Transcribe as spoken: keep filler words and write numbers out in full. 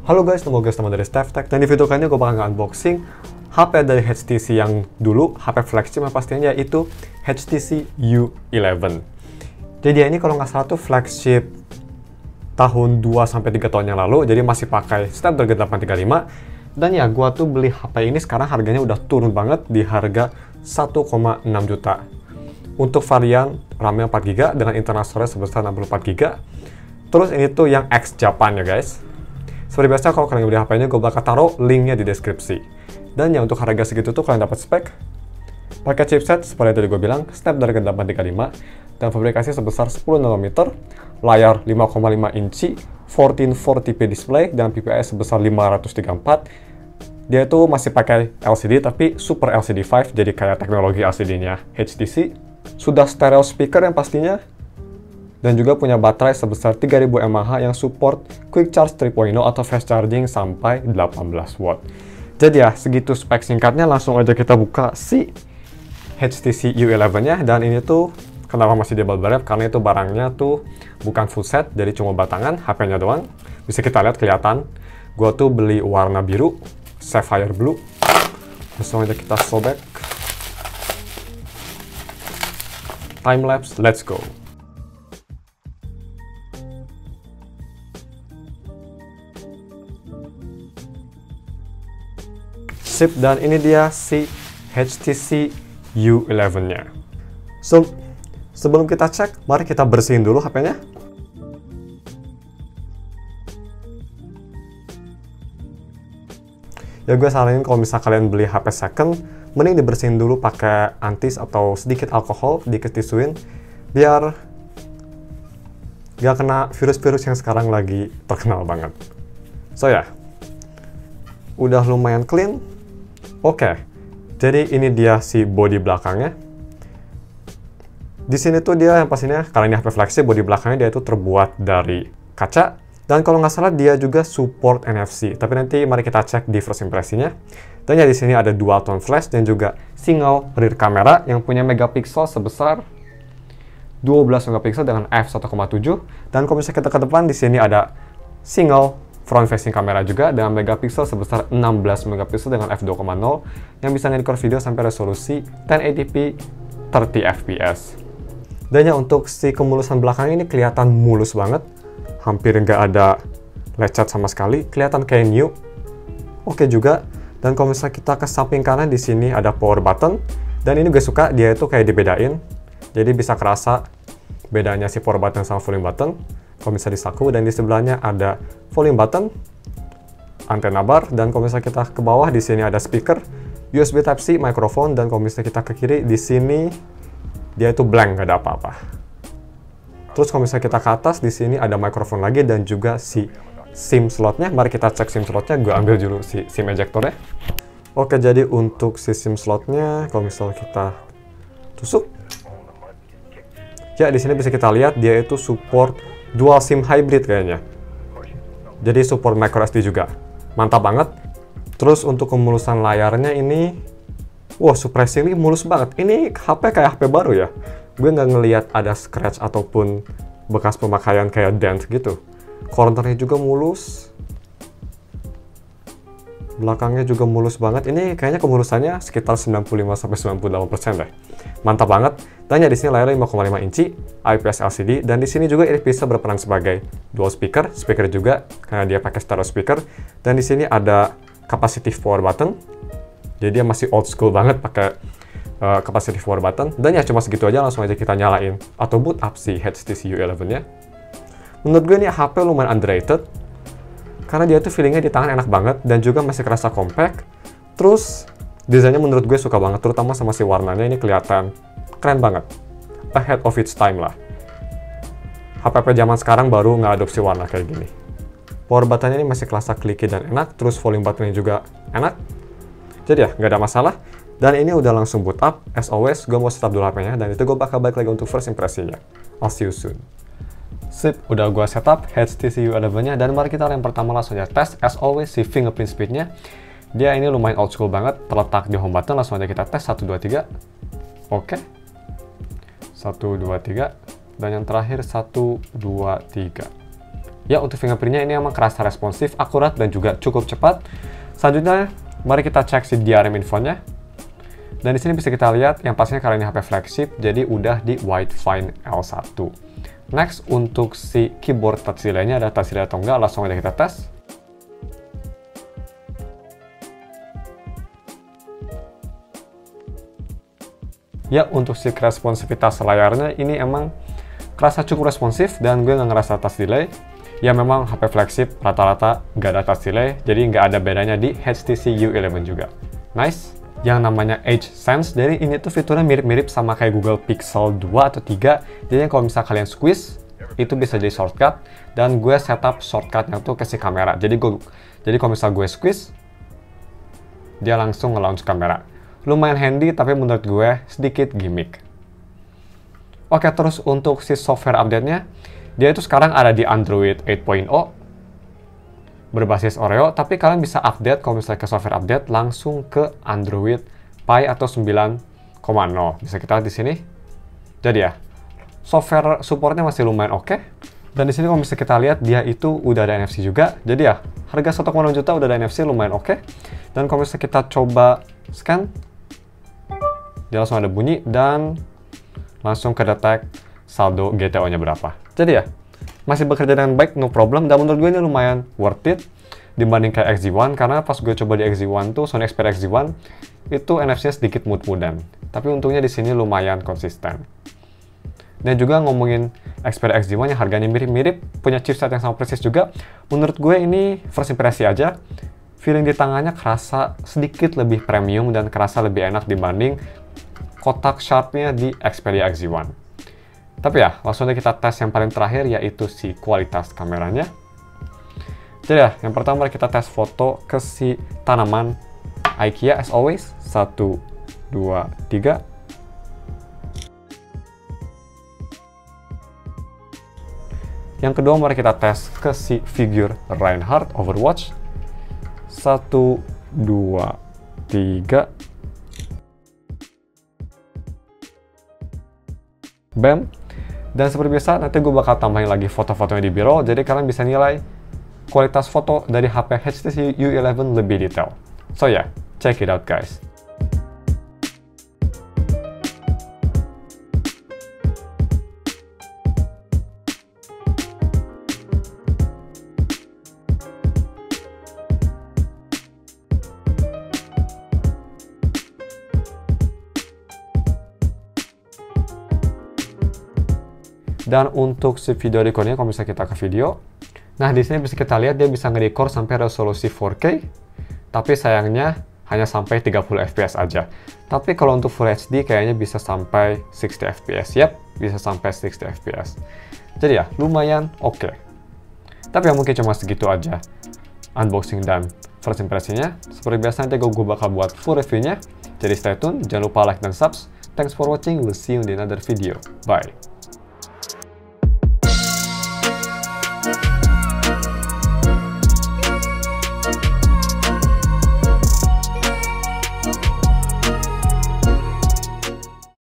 Halo guys, nama gue Stefan dari StefTech, dan di video kali ini gue bakal unboxing H P dari H T C yang dulu, H P flagship yang pastinya, yaitu H T C U eleven. Jadi ini kalau nggak salah tuh flagship tahun dua sampai tiga tahun yang lalu, jadi masih pakai Snapdragon delapan tiga lima. Dan ya, gue tuh beli H P ini sekarang harganya udah turun banget di harga satu koma enam juta. Untuk varian RAM-nya empat giga dengan internal storage sebesar enam puluh empat giga. Terus ini tuh yang X Japan ya guys. Seperti biasa, kalau kalian beli H P-nya, gue bakal taruh linknya di deskripsi. Dan ya, untuk harga segitu tuh kalian dapat spek pakai chipset seperti tadi gue bilang, Snapdragon delapan tiga lima, dan fabrikasi sebesar sepuluh nanometer, layar lima koma lima inci, empat belas empat puluh p display, dan P P I sebesar lima ratus tiga puluh empat. Dia itu masih pakai L C D, tapi Super L C D lima, jadi kayak teknologi L C D-nya H T C. Sudah stereo speaker yang pastinya, dan juga punya baterai sebesar tiga ribu mAh yang support Quick Charge tiga titik nol atau fast charging sampai delapan belas watt. Jadi ya, segitu spek singkatnya, langsung aja kita buka si H T C U eleven-nya. Dan ini tuh kenapa masih di bubble wrap, karena itu barangnya tuh bukan full set, jadi cuma batangan, H P-nya doang. Bisa kita lihat kelihatan, gua tuh beli warna biru, Sapphire Blue. Langsung aja kita sobek. Time lapse, let's go. Sip, dan ini dia si H T C U eleven-nya. So, sebelum kita cek, mari kita bersihin dulu H P-nya. Ya, gue saranin kalau misal kalian beli H P second, mending dibersihin dulu pakai antis atau sedikit alkohol, sedikit tisuin, biar gak kena virus-virus yang sekarang lagi terkenal banget. So ya, udah lumayan clean. Oke, jadi ini dia si bodi belakangnya. Di sini tuh dia yang pastinya, karena ini H P flagship, bodi belakangnya dia itu terbuat dari kaca. Dan kalau nggak salah dia juga support N F C. Tapi nanti mari kita cek di first impresinya. Dan ya, di sini ada dual tone flash dan juga single rear camera yang punya megapiksel sebesar dua belas megapiksel dengan f satu koma tujuh. Dan kalau misalnya kita ke depan, di sini ada single front facing kamera juga dengan megapiksel sebesar enam belas megapiksel dengan f dua koma nol yang bisa nge-record video sampai resolusi ten eighty p tiga puluh F P S. Dan ya, untuk si kemulusan belakang ini kelihatan mulus banget, hampir nggak ada lecet sama sekali, kelihatan kayak new. Oke juga. Dan kalau misalnya kita ke samping kanan, di sini ada power button, dan ini gue suka dia itu kayak dibedain, jadi bisa kerasa bedanya si power button sama volume button kalau misalnya disaku. Dan di sebelahnya ada volume button, antena bar, dan kalau misalnya kita ke bawah, di sini ada speaker, U S B Type C, mikrofon, dan kalau misalnya kita ke kiri, di sini dia itu blank, nggak ada apa-apa. Terus kalau misalnya kita ke atas, di sini ada mikrofon lagi dan juga si SIM slotnya. Mari kita cek SIM slotnya, gue ambil dulu si SIM ejectornya. Oke, jadi untuk si SIM slotnya, kalau misalnya kita tusuk, ya di sini bisa kita lihat dia itu support dual SIM hybrid kayaknya. Jadi support micro S D juga. Mantap banget. Terus untuk kemulusan layarnya ini, wah, surprisingly mulus banget. Ini H P kayak H P baru ya. Gue nggak ngelihat ada scratch ataupun bekas pemakaian kayak dent gitu. Cornernya juga mulus. Belakangnya juga mulus banget. Ini kayaknya kemulusannya sekitar sembilan puluh lima sampai sembilan puluh delapan persen deh. Mantap banget. Dan ya, di sini layarnya lima koma lima inci, I P S L C D, dan di sini juga ini bisa berperan sebagai dual speaker, speaker juga karena dia pakai stereo speaker. Dan di sini ada capacitive power button. Jadi dia masih old school banget pakai uh, capacitive power button. Dan ya, cuma segitu aja, langsung aja kita nyalain atau boot up si H T C U eleven-nya. Menurut gue ini H P lumayan underrated, karena dia tuh feelingnya di tangan enak banget, dan juga masih kerasa compact. Terus desainnya menurut gue suka banget, terutama sama si warnanya, ini kelihatan keren banget, ahead of its time lah. H P H P zaman sekarang baru ngadopsi warna kayak gini. Power buttonnya ini masih kerasa clicky dan enak, terus volume buttonnya juga enak. Jadi ya, nggak ada masalah. Dan ini udah langsung boot up. As always, gue mau setup dulu H P-nya, dan itu gue bakal balik lagi untuk first impresinya. I'll see you soon. Sip, udah gue setup H T C U eleven-nya, dan mari kita yang pertama langsung aja tes. As always, si fingerprint speed-nya. Dia ini lumayan old school banget, terletak di home button. Langsung aja kita tes, satu, dua, tiga. Oke. satu, dua, tiga. Dan yang terakhir, satu, dua, tiga. Ya, untuk fingerprintnya ini emang kerasa responsif, akurat, dan juga cukup cepat. Selanjutnya, mari kita cek si D R M infonya. Dan di sini bisa kita lihat, yang pastinya karena ini H P flagship, jadi udah di Widefine L satu. Next, untuk si keyboard touch delay-nya ada touch delay atau enggak, langsung aja kita tes. Ya, untuk si responsivitas layarnya ini emang kerasa cukup responsif dan gue nggak ngerasa touch delay. Ya memang H P flagship rata-rata nggak ada touch delay, jadi nggak ada bedanya di H T C U eleven juga. Nice. Yang namanya Edge Sense, dari ini tuh fiturnya mirip-mirip sama kayak Google Pixel dua atau tiga. Jadi kalau misal kalian squeeze, itu bisa jadi shortcut. Dan gue setup shortcutnya tuh ke si kamera. Jadi gue, jadi kalau misal gue squeeze, dia langsung nge-launch kamera. Lumayan handy, tapi menurut gue sedikit gimmick. Oke, terus untuk si software update-nya, dia itu sekarang ada di Android eight point oh, berbasis Oreo, tapi kalian bisa update kalau misalnya ke software update langsung ke Android Pie atau nine point oh. Bisa kita lihat di sini. Jadi ya, software supportnya masih lumayan oke. Dan di sini kalau bisa kita lihat, dia itu udah ada N F C juga. Jadi ya, harga one koma enam juta udah ada N F C, lumayan oke. Dan kalau misalnya kita coba scan, dia langsung ada bunyi dan langsung kedetek saldo G T O-nya berapa. Jadi ya, masih bekerja dengan baik, no problem. Dan menurut gue ini lumayan worth it dibanding kayak X Z one, karena pas gue coba di X Z one tuh, Sony Xperia X Z one, itu N F C-nya sedikit mut-mudan. Tapi untungnya di sini lumayan konsisten. Dan juga ngomongin Xperia X Z one yang harganya mirip-mirip, punya chipset yang sama persis juga, menurut gue ini first impresi aja. Feeling di tangannya kerasa sedikit lebih premium dan kerasa lebih enak dibanding kotak sharp-nya di Xperia X Z one. Tapi ya, langsung aja kita tes yang paling terakhir, yaitu si kualitas kameranya. Jadi ya, yang pertama kita tes foto ke si tanaman IKEA as always. Satu, dua, tiga. Yang kedua, mari kita tes ke si figure Reinhardt Overwatch. Satu, dua, tiga. Bam. Dan seperti biasa, nanti gue bakal tambahin lagi foto-fotonya di B-roll, jadi kalian bisa nilai kualitas foto dari H P H T C U eleven lebih detail. So yeah, check it out guys. Dan untuk si video recordnya, kalau misalnya kita ke video, nah di sini bisa kita lihat dia bisa nge-record sampai resolusi four K, tapi sayangnya hanya sampai tiga puluh F P S aja. Tapi kalau untuk Full H D kayaknya bisa sampai sixty F P S. Yap, bisa sampai sixty F P S. Jadi ya, lumayan oke. Okay. Tapi ya mungkin cuma segitu aja unboxing dan first impresinya. Seperti biasa nanti gue bakal buat full reviewnya. Jadi stay tune, jangan lupa like dan subs. Thanks for watching, we'll see you in another video. Bye.